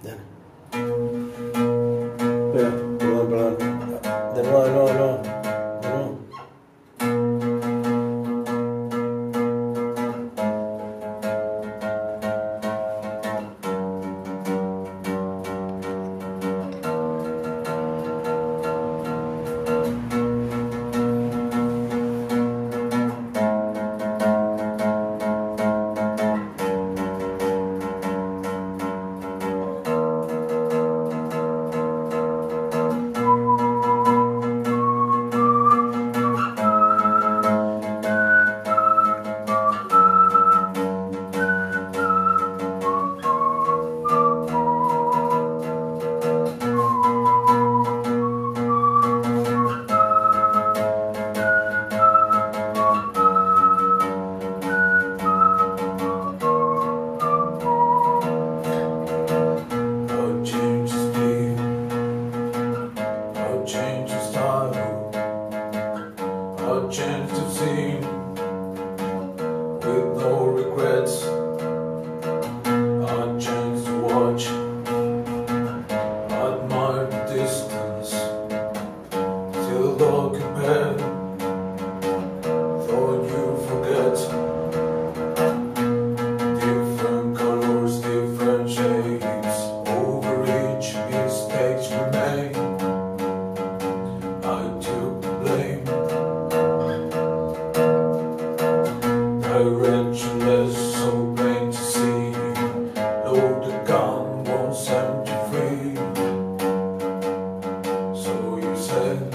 Dale. Espera, perdón. De nuevo, no. De nuevo. A chance to see with no regrets, a chance to watch, admire the distance, still look ahead, though you forget. Different colors, different shapes, over each mistakes we made. I took the blame. Directionless, so plain to see. Load the gun, won't set you free. So you said,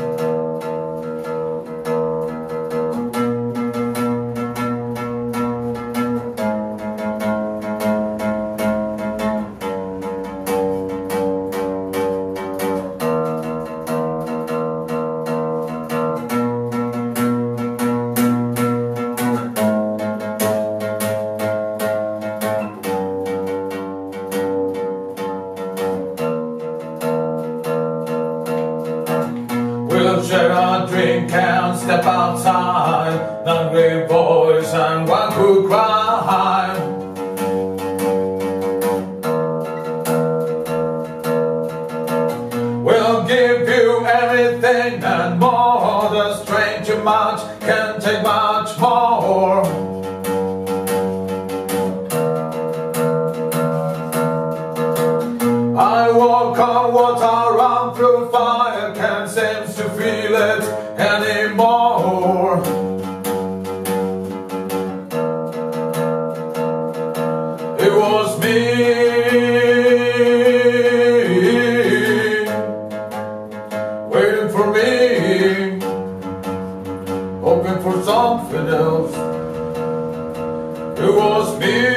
we'll share our drink and step outside. Hungry boys and one could cry. We'll give you everything and more. The stranger much can take much more. I walk on water, run through fire, can't seem to feel it anymore. It was me, waiting for me, hoping for something else. It was me.